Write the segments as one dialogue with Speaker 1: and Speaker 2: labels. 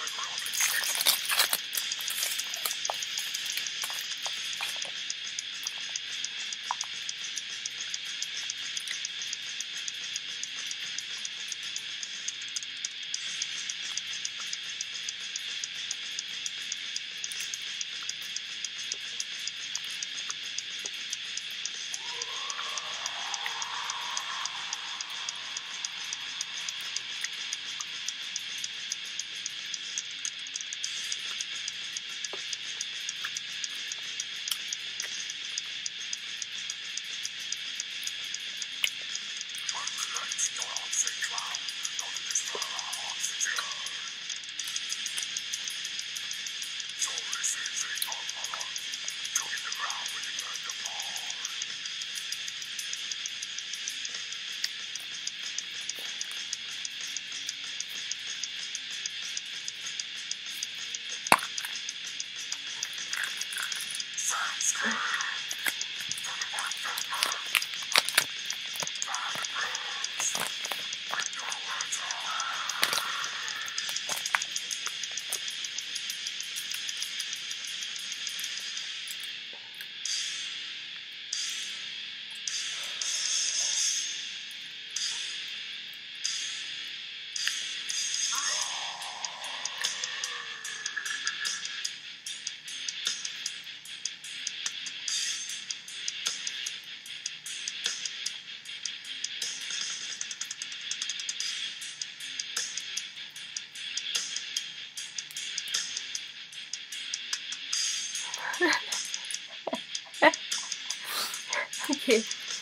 Speaker 1: Okay.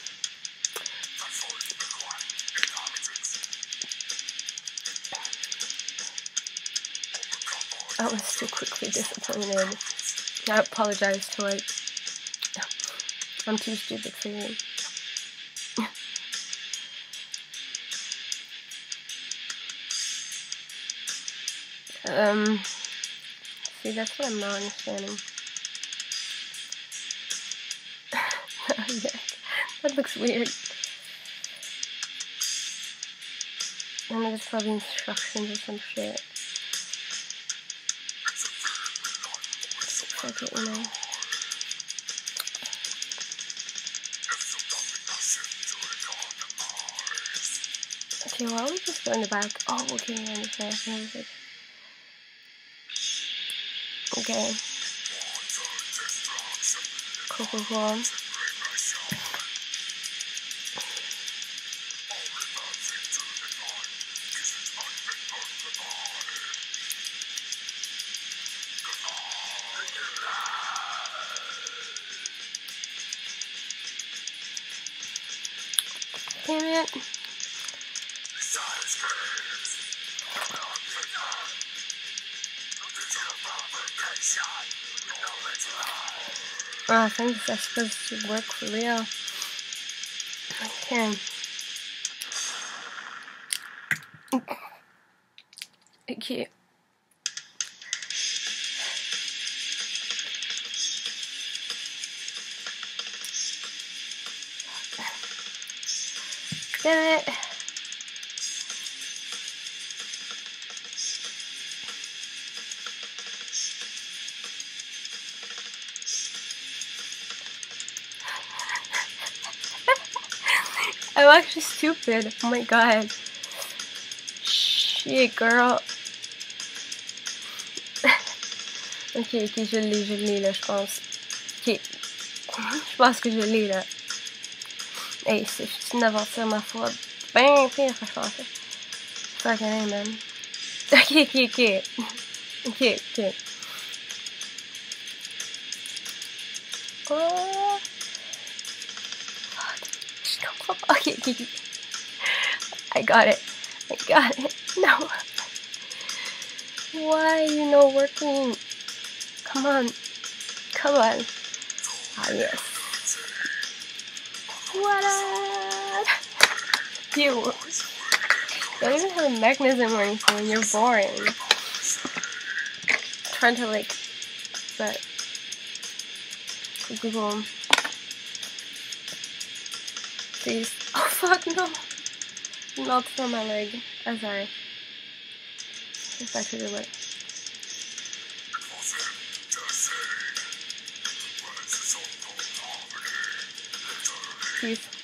Speaker 1: I was too quickly disappointed. I apologize to it. I'm too stupid for you. See, that's what I'm not understanding. That looks weird. And there's probably instructions or some shit. Fuck it, you know. Okay, why don't we just go in the back? Oh, okay, I understand. Okay. Cool. Damn it. Oh, I think that's supposed to work for real. Okay. Okay. Damn it. I'm actually stupid. Oh my god. Shit, girl. Ok, je l'ai là, je pense. Ok. Je pense que je l'ai là. Hey, c'est une aventure, ma foi. Ben pire que je pensais. Fucking hey, man. Ok. Ok. Oh. Fuck. Je comprends pas. Ok. I got it. No. Why are you not working? Come on. Ah, yes. What up? You don't even have a mechanism or anything. You're boring. Trying to like, but Google. Please. Oh fuck no! Not from my leg. I'm sorry. If I could do it. Peace.